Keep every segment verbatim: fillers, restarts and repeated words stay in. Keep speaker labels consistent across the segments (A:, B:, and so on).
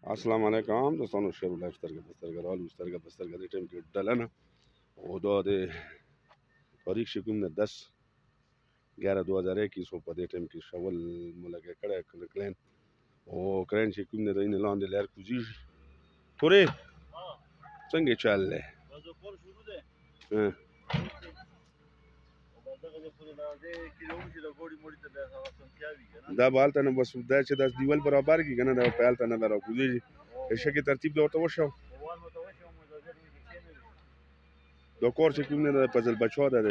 A: अस्सलाम वालेकुम दोस्तों, शेर लाइफ سترګه په سترګه راولو سترګه په سترګه د ټیم کې ډله نه او دا د تاریخ شکوم نه دس ग्यारह दो हज़ार इक्कीस په دې ټیم کې شول ملګری کړه کلین او کرین شکوم نه دین لاندې لار کوزي تورې څنګه چل له دا بالته نه بس دا چې د دیوال برابر کی کنه دا پهلته نه برابر کوزي شکه ترتیب دا ورته وشو دا کور چې کوم نه د پزل بچو ده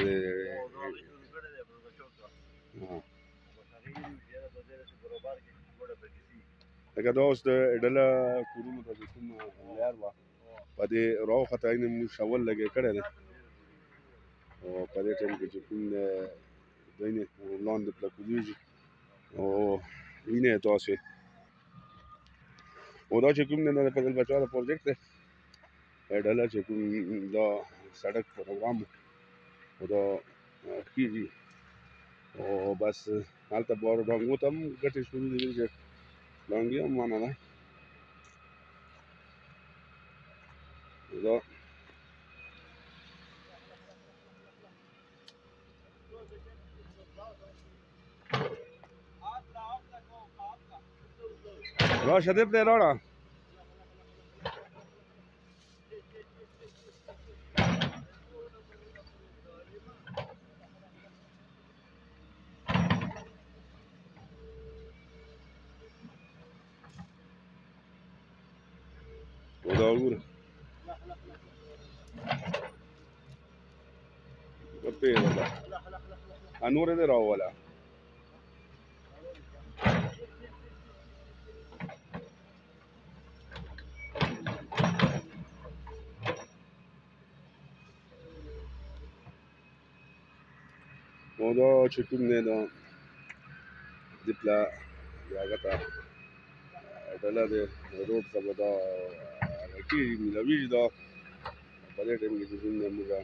A: لکه دا اوس د ډله کورونو ته کوم لار وه په دې راو خطا یې موږ شول لګې کړی دی او په دې ټایم کې چې کوم دی نه لاندې پله کوزېږي او وینئ یې تاسې او دا چې کوم دی د فضل بچا د پروجیکټ دی ډله چې کوم دا سړک پروګرام او دا کېږي او بس هلته بارو ډانګو ته هم ګټې شروع دي چې ډانګې هم مانه ده دا راشه دې پرې راړه ودا وګوره ورته ودا انور دې راولا ودا چې کوم نه دا دپلا یاغتا ډله دې روډ ته به دا کېږي ملویږي دا په دې ټایم کې چې کوم دی موږ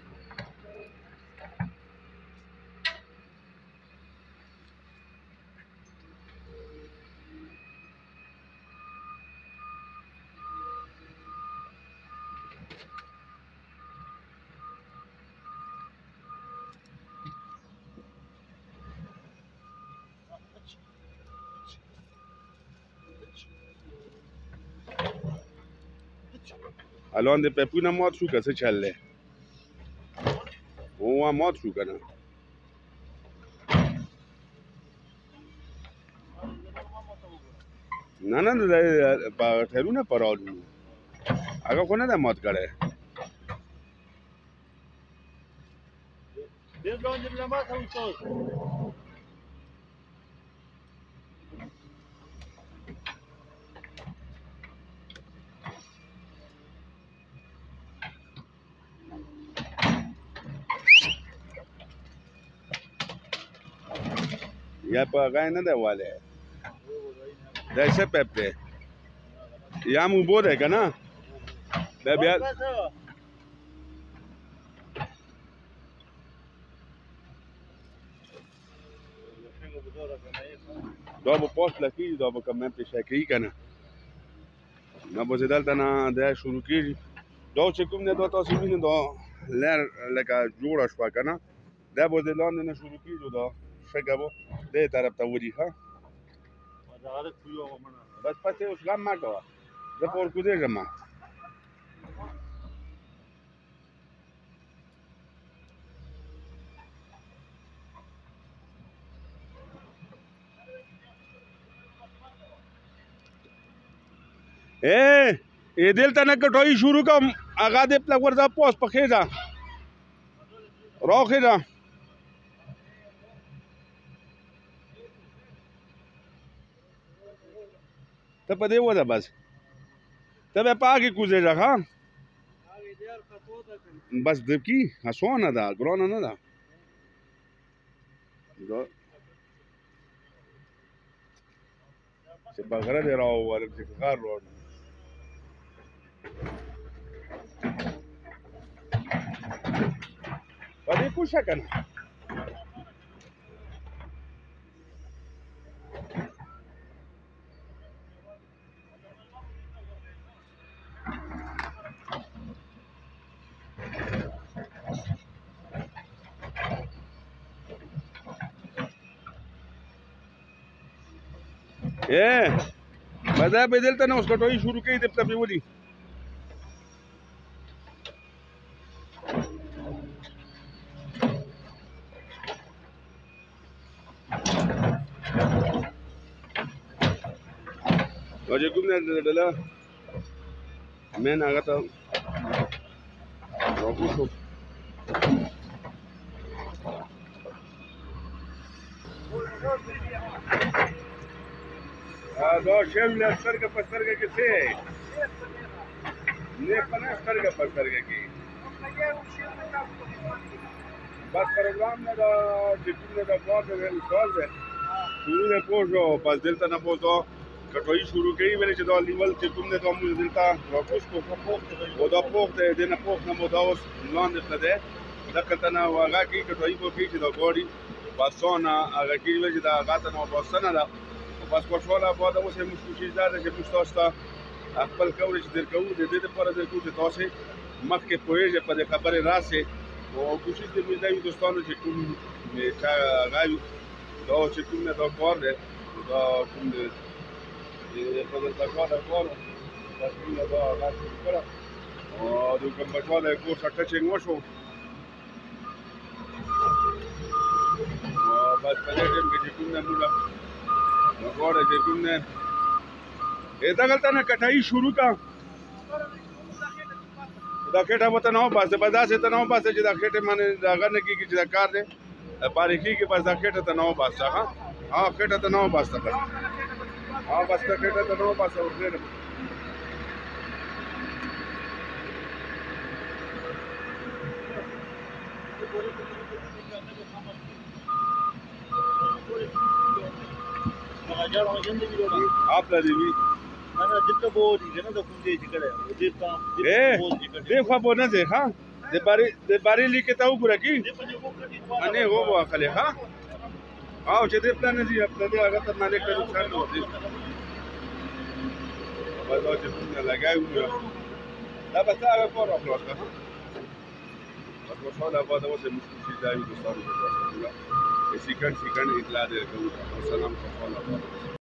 A: الان د پپونه مات شو که څه چل دی او هم مات شو که نه نه نه د ټایرونه په راوړو هغه خو نه ده مات کړی یا په هغه نه دی والی دا څه پپ دی یا هم اوبو دی که نه دا بیا دا به پاس لکېږي دا به کمین پیشه کوي که نه نه به چې دلته نه دا شروع کېږي دا چې کوم دی دا تاسې وینئ دا لار لکه جوړه شوه که نه دا به د لاندې نه شروع کېږي دا شګه به دې طرف ته وري ښه بس پسې اوس غم مه کوه زه په ورکوزېږم ای دلته نه کټوي شروع کوم هغه دې پلک ورځه پوس په خېږه راخېږه ته په دې وځه بس ته بیا په هغې کوزېږه ښه بس دبکي اسانه ده ګرانه نه ده چې په غره دې راووالم چې غار راوړم په دې کوشه که نه ايه ما ده بدلت انا وسكوتوي شروع كي تبقى بيولي وجه قمنا لا من اغتا روحوا هذا شمل السرقة فالسرقة كسي ليه فانا السرقة فالسرقة كي بس programme da gestione da porta del solve शुरू में पोजो बस दिलता ना पोजो कटोई शुरू कई मेरे चलो लेवल के तुमने तो मुझे दिलता वापस को वो तो पोक दे देना पोक ना मोदावस लॉन दे दे दखलता ना वागा की कटोई को की चलो गोड़ी बस सोना अगर की वजह दा गाता ना बस सना दा बस को शोला बाद वो से मुश्किल ज़्यादा से मुश्किल خپل کورې چې درکو د دې لپاره درکو چې تاسو مخکې پوهیږئ په دې خبرې راسئ او کوشش دې مې دا دوستانو چې کوم مې چا غواړي دا چې کوم نه دا کار دی دا کوم دی په دې تکا دا کار دا کوم دا راځي کړه او د کوم بچا له کور څخه ټچینګ وشو او بس په دې ټیم کې چې کوم نه موږ نو غواړي چې کوم نه دا غلطه نه کټای شروع کا دا کټه وته نو باسه په داسې ته نو باسه چې دا کټه باندې دا غنه کیږي چې دا کار دی باریکی کې بس دا کټه ته نو باسه ها ها کټه ته نو باسه بس ها بس دا کټه ته نو باسه ورته आप ला देवी
B: ना ना जितना वो ना तो कुंजे जिकड़े जितना
A: ए देखो बोना दे हां दे बारी दे बारी लिखे ताऊ पूरा की अने वो वो खाली हां आओ जे दे प्लान जी अब दे अगर तो मालिक का नुकसान हो दे बस वो जे पुण्य लगाई हुआ لا بس انا فور افلاس بس वो सोना बाद वो से मुश्किल चीज आई दोस्तों को सलाम सलाम